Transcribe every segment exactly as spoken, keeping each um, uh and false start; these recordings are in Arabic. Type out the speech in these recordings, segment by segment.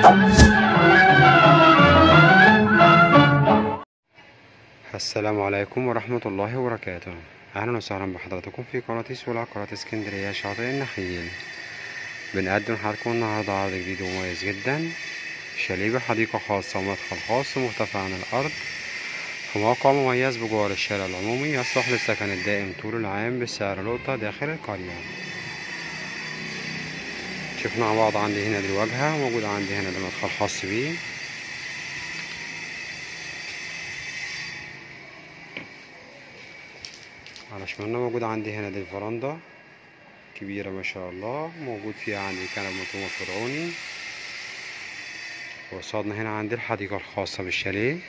السلام عليكم ورحمة الله وبركاته. أهلا وسهلا بحضراتكم في قناة سوق العقارات اسكندرية شاطئ النخيل. بنقدم لحضراتكم النهاردة عرض جديد ومميز جدا، شاليه بحديقة خاصة ومدخل خاص مرتفع عن الأرض في موقع مميز بجوار الشارع العمومي، يصلح للسكن الدائم طول العام بسعر لقطة داخل القرية. شفنا مع بعض. عندي هنا دي الواجهة، موجود عندي هنا ده مدخل خاص بيه. على شمالنا موجود عندي هنا دي الفرندا كبيرة ما شاء الله، موجود فيها عندي كنب مطوم فرعوني. وصلنا هنا عندي الحديقة الخاصة بالشاليه.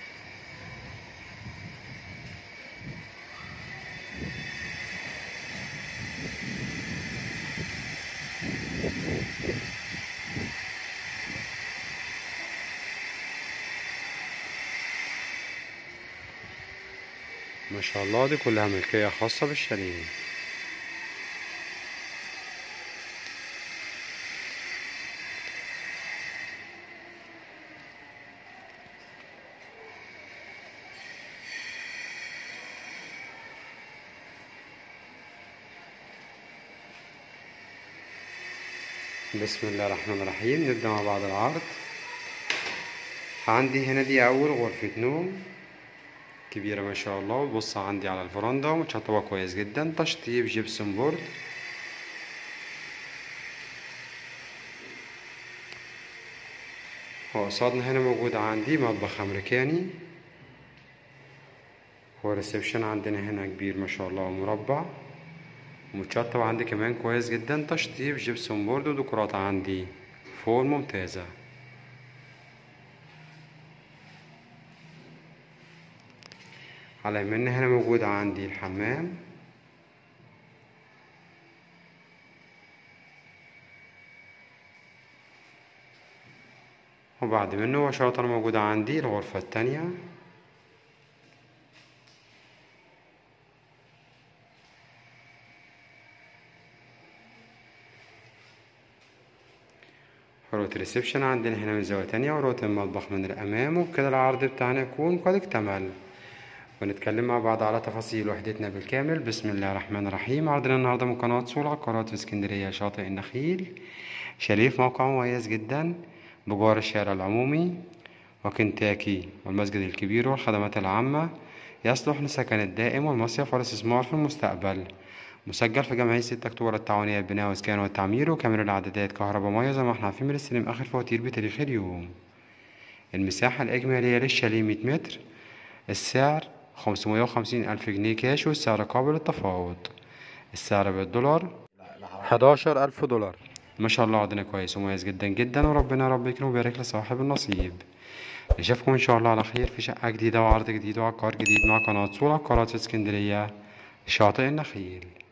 ما شاء الله دي كلها ملكية خاصة بالشاليه. بسم الله الرحمن الرحيم. نبدأ مع بعض العرض. عندي هنا دي أول غرفة نوم كبيرة ما شاء الله، وتبص عندي على الفرندا ومتشطبة كويس جدا، تشطيب جبسون بورد. وقصادنا هنا موجود عندي مطبخ أمريكاني، وريسبشن عندنا هنا كبير ما شاء الله ومربع ومتشطب عندي كمان كويس جدا، تشطيب جبسون بورد وديكورات عندي فوق ممتازة. على يمنا هنا موجود عندي الحمام، وبعد منه مباشرة موجودة عندي الغرفة التانية. روت ريسبشن عندنا هنا من زاوية تانية، وروت المطبخ من الأمام. وبكده العرض بتاعنا يكون قد اكتمل، ونتكلم مع بعض على تفاصيل وحدتنا بالكامل. بسم الله الرحمن الرحيم. عرضنا النهاردة من قناة سوق العقارات في اسكندرية شاطئ النخيل، شاليه في موقع مميز جدا بجوار الشارع العمومي وكنتاكي والمسجد الكبير والخدمات العامة، يصلح للسكن الدائم والمصيف والاستثمار في المستقبل. مسجل في جمعية ستة أكتوبر التعاونية للبناء والإسكان والتعمير، وكاميرا الإعدادات كهرباء مية زي ما احنا عارفين، بنستلم آخر فواتير بتاريخ اليوم. المساحة الإجمالية للشاليه مية متر، السعر خمسمية وخمسين ألف جنيه كاش، والسعر قابل للتفاوض. السعر بالدولار حداشر ألف دولار. ما شاء الله عرضنا كويس ومميز جدا جدا، وربنا رب يكرم ويبارك لصاحب النصيب. نشوفكم إن شاء الله على خير في شقة جديدة وعرض جديد وعقار جديد مع قناة سوق العقارات في اسكندرية شاطئ النخيل.